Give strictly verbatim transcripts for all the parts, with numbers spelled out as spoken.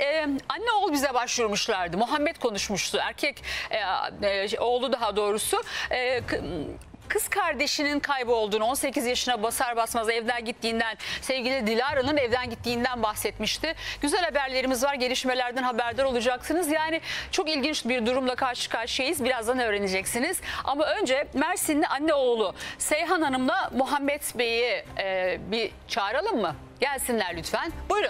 e, anne oğul bize başvurmuşlardı. Muhammed konuşmuştu. Erkek e, e, oğlu daha doğrusu. E, Kız kardeşinin kaybolduğunu, on sekiz yaşına basar basmaz evden gittiğinden, sevgili Dilara'nın evden gittiğinden bahsetmişti. Güzel haberlerimiz var, gelişmelerden haberdar olacaksınız. Yani çok ilginç bir durumla karşı karşıyayız. Birazdan öğreneceksiniz. Ama önce Mersinli anne oğlu Seyhan Hanım'la Muhammed Bey'i e, bir çağıralım mı? Gelsinler lütfen. Buyurun.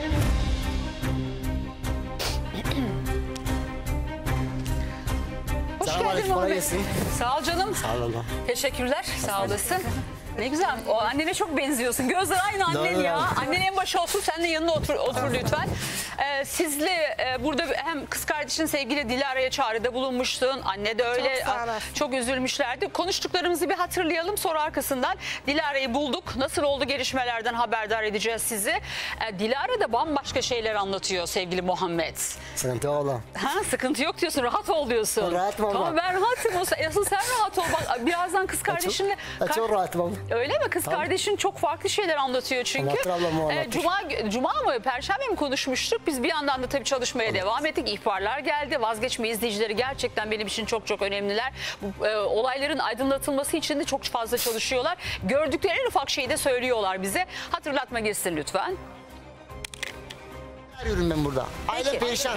Hoş geldin Muhammed. Sağ ol canım. Sağ ol Allah. Teşekkürler. Sağ olasın. Ne güzel. O annene çok benziyorsun. Gözler aynı annen Doğru. ya. Annen en başa otur, sen de yanına otur, otur lütfen. Ee, sizle e, burada hem kız kardeşin sevgili Dilara'ya çağrıda bulunmuştun. Anne de öyle. Çok sağ olasın. Çok üzülmüşlerdi. Konuştuklarımızı bir hatırlayalım. Sonra arkasından Dilara'yı bulduk. Nasıl oldu gelişmelerden haberdar edeceğiz sizi. Ee, Dilara da bambaşka şeyler anlatıyor sevgili Muhammed. Sıkıntı yok Allah. Ha, sıkıntı yok diyorsun. Rahat ol diyorsun. Rahatım ama. Tamam, ben rahatım. Asıl sen rahat ol. Bak, birazdan kız kardeşinle... Çok, çok rahatım ama. Öyle mi? Kız Tamam. kardeşin çok farklı şeyler anlatıyor çünkü. Anlatır ablam, o anlatır. Ee, Cuma, Cuma mı? Perşembe mi konuşmuştuk? Biz bir yandan da tabii çalışmaya evet. devam ettik. İhbarlar geldi. Vazgeçme izleyicileri gerçekten benim için çok çok önemliler. Bu, e, olayların aydınlatılması için de çok fazla çalışıyorlar. Gördükleri en ufak şeyi de söylüyorlar bize. Hatırlatma girsin lütfen. Arıyorum ben burada. Aile perişan.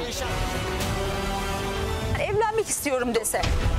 Evlenmek istiyorum dese.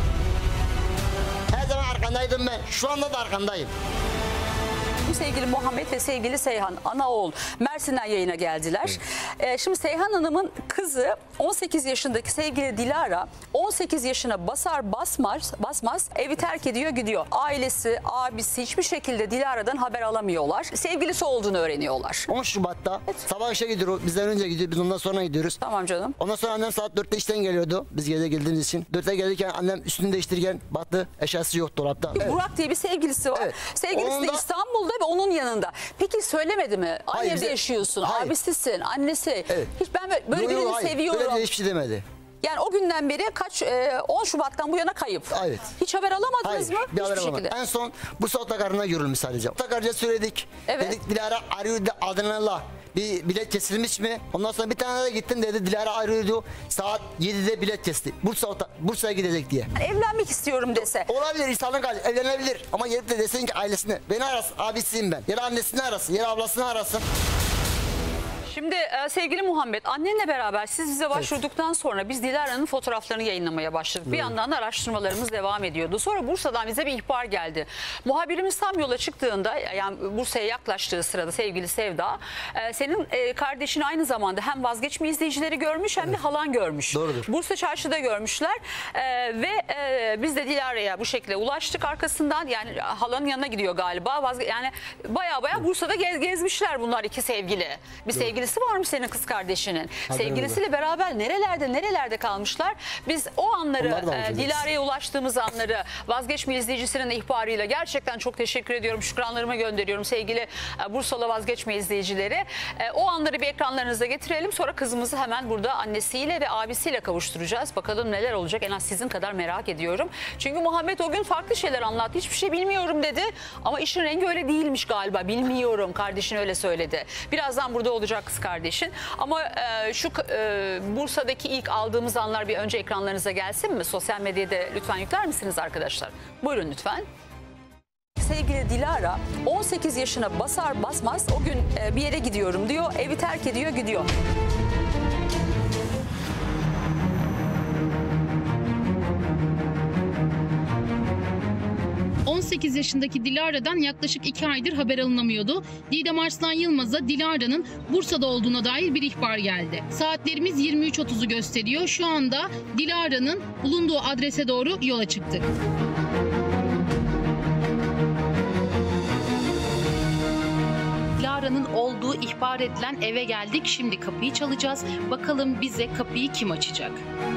Her zaman arkandaydım ben. Şu anda da arkandayım. Sevgili Muhammed ve sevgili Seyhan, ana oğul Mersin'den yayına geldiler. Ee, şimdi Seyhan Hanım'ın kızı on sekiz yaşındaki sevgili Dilara on sekiz yaşına basar basmaz, basmaz evi terk ediyor gidiyor. Ailesi, abisi hiçbir şekilde Dilara'dan haber alamıyorlar. Sevgilisi olduğunu öğreniyorlar. on Şubat'ta evet. sabah işe gidiyor. Bizden önce gidiyor. Biz ondan sonra gidiyoruz. Tamam canım. Ondan sonra annem saat dörtte işten geliyordu. Biz gece geldiğimiz için. dörtte gelirken annem üstünü değiştirirken baktı. Eşyası yok dolapta. Evet. Burak diye bir sevgilisi var. Evet. Sevgilisi Onun de da... İstanbul'da ve onun yanında. Peki söylemedi mi? Aynı Hayır, evde bize... yaşıyorsun. Hayır. Abisisin, annesi. Evet. Hiç ben böyle, böyle yo, yo, birini hayır. seviyorum. Öyle hiçbir şey demedi. Yani o günden beri kaç e, on Şubat'tan bu yana kayıp. Evet. Hiç haber alamadınız Hayır, mı? Bir haber Hiçbir alamadım. şekilde. En son Bursa otogarına görülmüş sadece. Otogarca söyledik. Evet. Dedik Dilara arıyordu Adana'la. Bir bilet kesilmiş mi? Ondan sonra bir tane de gittim dedi Dilara arıyordu. Saat yedide bilet kesti. Bursa Bursa'ya gidecek diye. Yani evlenmek istiyorum dese. Olabilir, insanlık hali, evlenebilir. Ama gelip de desin ki ailesine. Beni arasın, abisiyim ben. Ya da annesini arasın, ya da ablasını arasın. Şimdi e, sevgili Muhammed, annenle beraber siz bize başvurduktan evet. sonra biz Dilara'nın fotoğraflarını yayınlamaya başladık. Evet. Bir yandan da araştırmalarımız devam ediyordu. Sonra Bursa'dan bize bir ihbar geldi. Muhabirimiz tam yola çıktığında, yani Bursa'ya yaklaştığı sırada sevgili Sevda, e, senin e, kardeşin aynı zamanda hem vazgeçme izleyicileri görmüş hem evet. de halan görmüş. Doğrudur. Bursa çarşıda görmüşler e, ve e, biz de Dilara'ya bu şekilde ulaştık arkasından. Yani halanın yanına gidiyor galiba. Vazge yani baya baya evet. Bursa'da gez gezmişler bunlar iki sevgili. Bir evet. sevgili var mı senin kız kardeşinin? Haberim Sevgilisiyle var. Beraber nerelerde nerelerde kalmışlar? Biz o anları e, Dilara'ya ulaştığımız anları vazgeçme izleyicisinin ihbarıyla gerçekten çok teşekkür ediyorum. Şükranlarımı gönderiyorum sevgili e, Bursalı vazgeçme izleyicileri. E, o anları bir ekranlarınıza getirelim. Sonra kızımızı hemen burada annesiyle ve abisiyle kavuşturacağız. Bakalım neler olacak. En az sizin kadar merak ediyorum. Çünkü Muhammed o gün farklı şeyler anlattı. Hiçbir şey bilmiyorum dedi. Ama işin rengi öyle değilmiş galiba. Bilmiyorum. Kardeşin öyle söyledi. Birazdan burada olacak kız kardeşin. Ama e, şu e, Bursa'daki ilk aldığımız anlar bir önce ekranlarınıza gelsin mi? Sosyal medyada lütfen yükler misiniz arkadaşlar? Buyurun lütfen. Sevgili Dilara on sekiz yaşına basar basmaz o gün e, bir yere gidiyorum diyor. Evi terk ediyor gidiyor. on sekiz yaşındaki Dilara'dan yaklaşık iki aydır haber alınamıyordu. Didem Arslan Yılmaz'a Dilara'nın Bursa'da olduğuna dair bir ihbar geldi. Saatlerimiz yirmi üç otuzu gösteriyor. Şu anda Dilara'nın bulunduğu adrese doğru yola çıktık. Dilara'nın olduğu ihbar edilen eve geldik. Şimdi kapıyı çalacağız. Bakalım bize kapıyı kim açacak?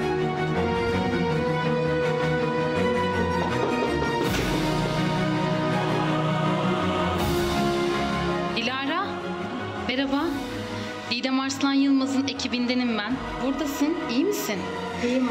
Merhaba, Didem Arslan Yılmaz'ın ekibindenim ben. Buradasın, iyi misin? İyiyim.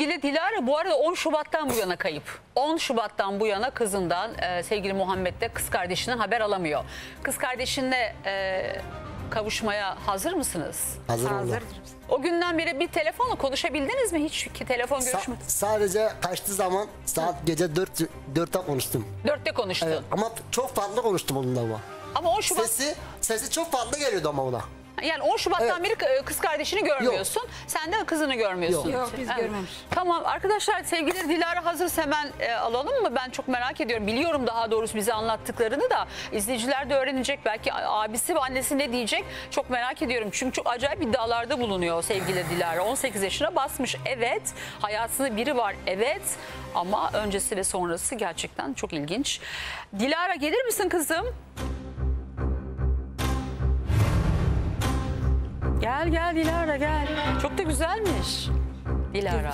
Sevgili Dilara bu arada on Şubat'tan bu yana kayıp. on Şubat'tan bu yana kızından e, sevgili Muhammed de kız kardeşinden haber alamıyor. Kız kardeşinle e, kavuşmaya hazır mısınız? Hazır oldu. O günden beri bir telefonla konuşabildiniz mi? Hiç ki telefon Sa- görüşme. sadece kaçtığı zaman saat gece dört dörtte konuştum. Dörtte konuştun. Evet, ama çok farklı konuştum onunla ama. Ama on Şubat Sesi, sesi çok farklı geliyordu ama ona. yani on Şubat'tan Evet. beri kız kardeşini görmüyorsun. Sen de kızını görmüyorsun. Yok. Yok, biz görmemiş. Tamam arkadaşlar, sevgili Dilara hazırsa hemen e, alalım mı? Ben çok merak ediyorum. Biliyorum daha doğrusu bize anlattıklarını da izleyiciler de öğrenecek. Belki abisi ve annesi ne diyecek? Çok merak ediyorum. Çünkü çok acayip iddialarda bulunuyor sevgili Dilara. on sekiz yaşına basmış. Evet. Hayatında biri var. Evet. Ama öncesi ve sonrası gerçekten çok ilginç. Dilara gelir misin kızım? Gel gel Dilara gel. Çok da güzelmiş Dilara.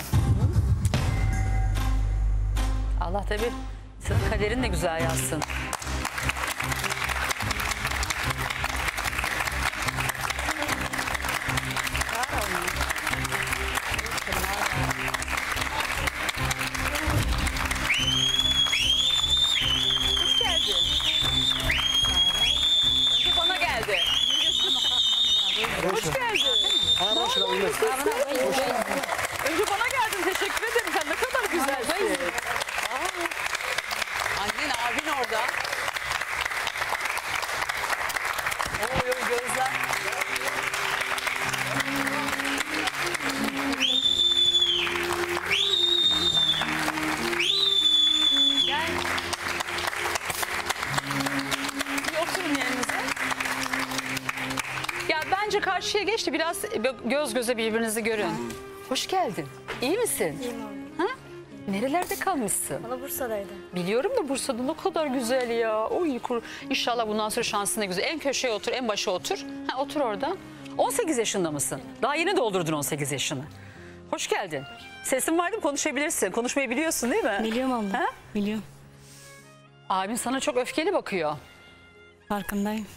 Allah tabii senin kaderin de güzel yazsın. Hoş geldin. Önce bana geldi. Hoş geldin. Aynen şuna bilmez. Önce bana geldin. Teşekkür ederim. Sen ne kadar güzelsin. Aa. Annen abin orada. Oy oy gözler. Gel. Bir oturun yerinize. Ya bence karşıya geçti. Biraz göz göze birbirinizi görün. Hoş geldin. İyi misin? İyiyim abi. Ha? Nerelerde kalmışsın? Bana Bursa'daydı. Biliyorum da Bursa'da ne kadar güzel ya. Oy, kur. İnşallah bundan sonra şansın da güzel. En köşeye otur, en başa otur. Ha, otur orada. on sekiz yaşında mısın? Daha yeni doldurdun on sekiz yaşını. Hoş geldin. Sesin vardı mı? Konuşabilirsin. Konuşmayı biliyorsun değil mi? Biliyorum abla. Ha? Biliyorum. Abin sana çok öfkeli bakıyor. Farkındayım.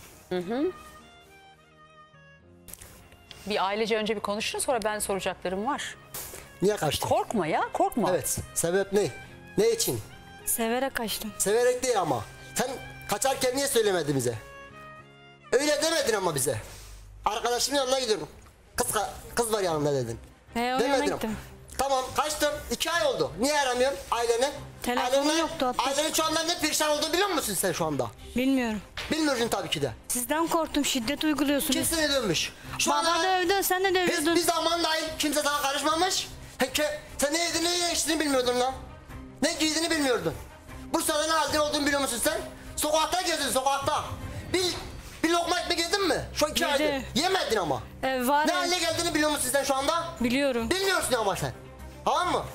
Bir ailece önce bir konuşun, sonra ben soracaklarım var. Niye kaçtın? Korkma ya, korkma. Evet. Sebep ne? Ne için? Severek kaçtım. Severek değil ama. Sen kaçarken niye söylemedin bize? Öyle demedin ama bize. Arkadaşımın yanına gidiyorum. Kız, kız var yanımda dedin. He, onun yanına Demedin. gittim. Tamam kaçtım. İki ay oldu. Niye aramıyorum aileni? Telefonum Ailene- yoktu hatta. Ailenin şu anda ne perişan olduğunu biliyor musun sen şu anda? Bilmiyorum. Bilmiyorsun tabii ki de. Sizden korktum. Şiddet uyguluyorsunuz. Kim seni dövmüş? Şu Baba anda dövdü. Sen de hiç dövüyordun. bir zaman dahil kimse sana karışmamış. He, ke- sen ne yediğini ne içtiğini bilmiyordun lan. Ne giydiğini bilmiyordun. Bursa'da ne halde olduğunu biliyor musun sen? Sokakta gezdin sokakta. Bir, bir lokma ekmek yedin mi? Şu iki Yedi. aydır. Yemedin ama. Ee, var Ne ya, hale geldiğini biliyor musun sen şu anda? Biliyorum. Bilmiyorsun ama sen. Tamam mı?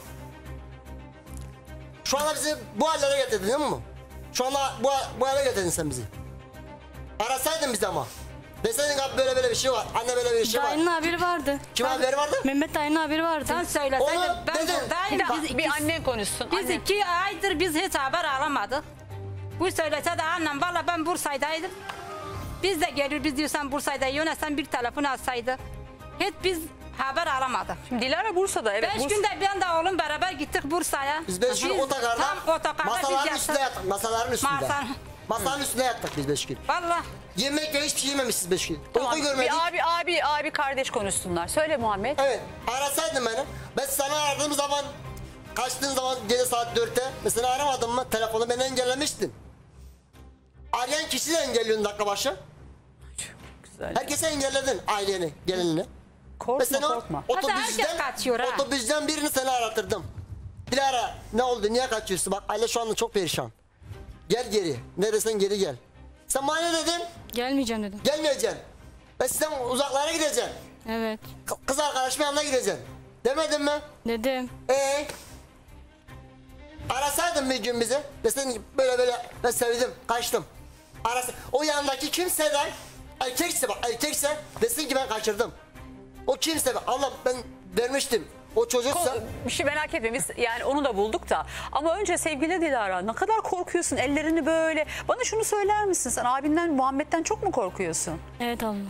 Şu anda bizi bu hallere getirdin değil mi? Şu anda bu, bu hale getirdin sen bizi. Arasaydın bizi ama. Deseydin abi böyle böyle bir şey var. Anne böyle bir şey var. Dayının haberi vardı. Kim haberi vardı? Mehmet dayının haberi vardı. Sen söyleseydin Onu ben dedin. buradayım. Bir, bir annen konuşsun. Biz Anne. iki aydır biz hiç haber alamadık. Bu söylese de annem valla ben Bursa'daydım. Biz de gelir biz diyor sen Bursa'da yönetsen bir telefon alsaydı. Hiç biz haber alamadık. Şimdi Dilara Bursa'da. Evet, Beş Bursa- günde ben de oğlum beraber gittik Bursa'ya. Biz beş gün otogarda Tam otogarda biz masaların yattık. üstünde yattık. Masaların üstünde. Masa- Masanın üstünde yattık biz beş gün. Valla. Yemek ve hiçbir şey yememişiz beş gün. Tamam, Uyku görmedik. bir abi abi abi kardeş konuşsunlar. Söyle Muhammed. Evet. Arasaydın beni. Ben sana aradığım zaman kaçtığın zaman gece saat dörtte mesela aramadım mı telefonu beni engellemiştin. Arayan kişi de engelliyorsun dakika başı. Güzel. Herkese engelledin aileni, gelinini. Korkma Mesela korkma. Hatta herkes kaçıyor ha. otobüsten birini seni aratırdım. Dilara ne oldu niye kaçıyorsun? Bak aile şu anda çok perişan. Gel geri. Ne desen geri gel. Sen bana ne dedin? Gelmeyeceğim dedim. Gelmeyeceksin. Ben sizden uzaklara gideceğim. Evet. K- Kız arkadaşımın yanına gideceğim. Demedin mi? Dedim. Ee? Arasaydın bir gün bizi. Deseydin böyle böyle ben sevdim, kaçtım. Arasa, o yanındaki kimse de erkekse bak erkekse desin ki ben kaçırdım. O kimse bak Allah ben vermiştim. O çocuksa Ko- Bir şey merak etme, biz yani onu da bulduk da. Ama önce sevgili Dilara, ne kadar korkuyorsun, ellerini böyle. Bana şunu söyler misin, sen abinden Muhammed'den çok mu korkuyorsun? Evet abla.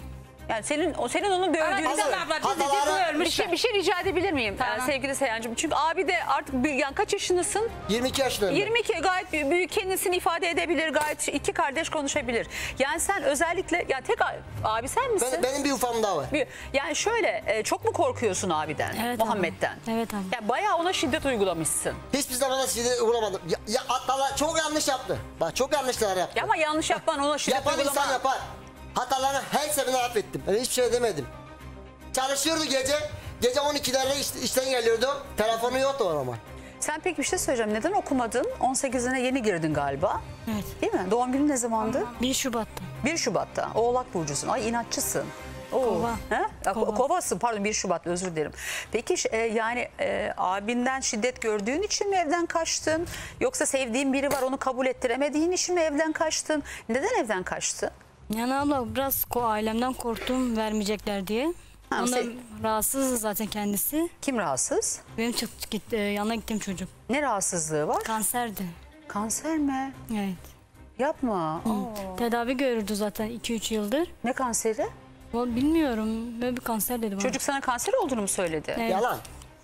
Yani senin o senin onu dövdüğünü Didem Hazır. abla bizi Hataları- bu bir şey, bir şey rica edebilir miyim Tamam. yani sevgili Seyhancığım? Çünkü abi de artık büyük, yani kaç yaşındasın? yirmi iki yaşındayım. ben. yirmi iki gayet büyük, kendisini ifade edebilir, gayet iki kardeş konuşabilir. Yani sen özellikle ya tek a- abi sen misin? Ben, benim bir ufam daha var. Bir- Yani şöyle e, çok mu korkuyorsun abiden, Evet Muhammed'den? abla. Evet abla. Yani bayağı ona şiddet uygulamışsın. Hiçbir zaman da sizi uğramadım. Ya, ya hatalar çok yanlış yaptı. Bak çok yanlışlar yaptı. Ya ama yanlış yapman ona şiddet Yapan uygulama. insan yapar. Hatalarını her seferinde affettim. Ben hiçbir şey demedim. Çalışıyordu gece. Gece on ikilerde iş, işten geliyordu. Telefonu yoktu o zaman. Sen peki bir şey söyleyeceğim. Neden okumadın? on sekizine yeni girdin galiba. Evet. Değil mi? Doğum günün ne zamandı? bir Şubat'ta. bir Şubat'ta. Oğlak burcusun. Ay inatçısın. Oo. Kova. He? Ya, ko- Kova. Kovasın pardon bir Şubat özür dilerim. Peki ş- e, yani e, abinden şiddet gördüğün için mi evden kaçtın? Yoksa sevdiğin biri var onu kabul ettiremediğin için mi evden kaçtın? Neden evden kaçtın? Yani abla biraz ko- ailemden korktum vermeyecekler diye. Ha, Ondan sen- rahatsız zaten kendisi. Kim rahatsız? Benim çıktı git, e, yanına gittim çocuk. Ne rahatsızlığı var? Kanserdi. Kanser mi? Evet. Yapma. Oo. Tedavi görürdü zaten iki üç yıldır. Ne kanseri? Vallahi bilmiyorum. Böyle bir kanser dedi bana. Çocuk sana kanser olduğunu mu söyledi? Evet. Yalan.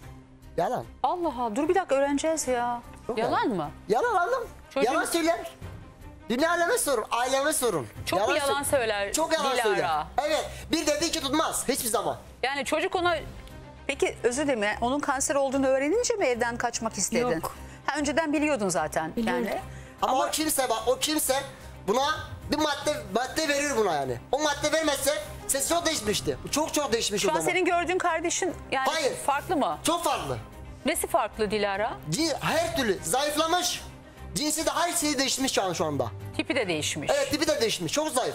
Yalan. Allah Allah dur bir dakika öğreneceğiz ya. Çok Yalan yalan. mı? Yalan oğlum. Çocuğun- Yalan söyler. Dünya aleme sorun. Aileme sorun. Çok mu yalan sö- söyler Çok yalan Dilara? söyler. Evet. Bir dediği ki tutmaz. Hiçbir zaman. Yani çocuk ona... Peki özür dilerim yani onun kanser olduğunu öğrenince mi evden kaçmak istedin? Yok. Ha, önceden biliyordun zaten. Biliyordum. Yani. Ama, o kimse bak o kimse buna bir madde madde verir buna yani. O madde vermezse sesi çok değişmişti. Çok çok değişmiş Şu o an zaman. senin gördüğün kardeşin yani Hayır. farklı mı? Çok farklı. Nesi farklı Dilara? Cin, her türlü zayıflamış. Cinsi de her şeyi değişmiş şu an şu anda. Tipi de değişmiş. Evet tipi de değişmiş. Çok zayıf.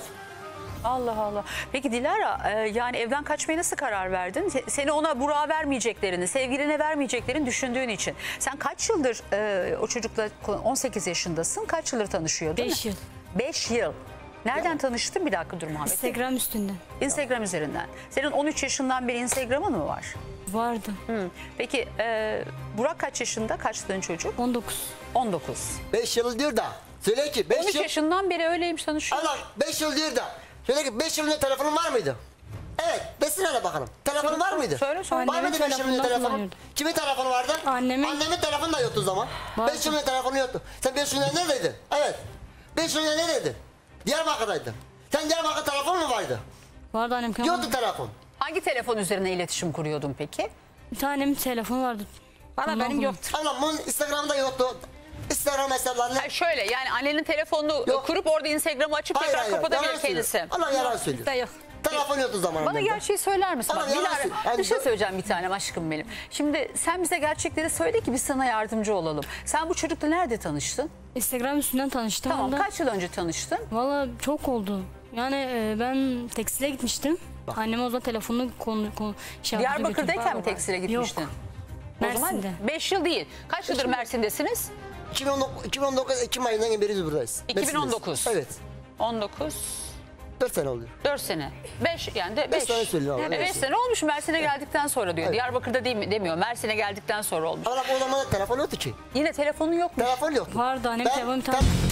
Allah Allah. Peki Dilara e, yani evden kaçmaya nasıl karar verdin? Se- Seni ona Burak'a vermeyeceklerini, sevgiline vermeyeceklerini düşündüğün için. Sen kaç yıldır e, o çocukla on sekiz yaşındasın? Kaç yıldır tanışıyordun? Beş yıl. beş yıl. Nereden tanıştın? Bir dakika dur Muhammed. Instagram üstünden. Instagram üzerinden. Senin on üç yaşından beri Instagram'ın mı var? Vardı. Hı. Peki e, Burak kaç yaşında? Kaçtığın çocuk? on dokuz. on dokuz. beş yıl diyor da. Söyle ki on beş üç yıl. yaşından beri öyleymiş tanışıyor. Allah beş yıl diyor da. Söyle ki beş yıl önce telefonun var mıydı? Evet. Desene hele bakalım. Telefonun var mıydı? Söyle söyle. Var Annemin mıydı beş yıl önce telefonundan telefonu? kullanıyordu. Kimin telefonu vardı? Annemin. Annemin telefonu da yoktu o zaman. Vardı. beş yıl önce telefonu yoktu. Sen beş yıl önce neredeydin? Evet. beş yıl önce neredeydin? Diyarbakır'daydın. Sen Diyarbakır telefon mu vardı? Vardı annem. Yoktu telefon. Hangi telefon üzerine iletişim kuruyordun peki? Bir tane annemin telefonu vardı. Valla Ondan benim kullan- yoktur. Ama bunun Instagram'da yoktu. Instagram hesaplarını... Ha, şöyle yani annenin telefonunu Yok. kurup orada Instagram'ı açıp Hayır tekrar hayır. kapatabilir Yalan söylüyor. kendisi. Allah yalan söylüyor. Bizde yok. Telefon yoktu zamanında. Bana gerçeği söyler misin? Ama Bak, yalan Dilara, söylüyor. Yani bir şey bu- söyleyeceğim bir tanem aşkım benim. Şimdi sen bize gerçekleri söyle ki biz sana yardımcı olalım. Sen bu çocukla nerede tanıştın? Instagram üstünden tanıştım. Tamam Ondan- kaç yıl önce tanıştın? Valla çok oldu. Yani e, ben tekstile gitmiştim. Annem o zaman telefonunu konu, konu şey yaptı, Diyarbakır'dayken mi götürdü. tekstile gitmiştin? Yok. O zaman Mersin'de. beş yıl değil. Kaç yıldır Mersin'desiniz? iki bin on dokuz, iki bin on dokuz Ekim ayından beri buradayız. iki bin on dokuz. Evet. on dokuz. dört sene oluyor. dört sene. beş yani de Beş beş. sene söylüyor ama, beş evet. sene olmuş Mersin'e geldikten sonra diyor. Evet. Diyarbakır'da değil mi demiyor. Mersin'e geldikten sonra olmuş. Ama o zaman da telefon yoktu ki. Yine telefonun yok mu? Telefon yoktu. Vardı, annem Ben- telefonu bir tane- ben-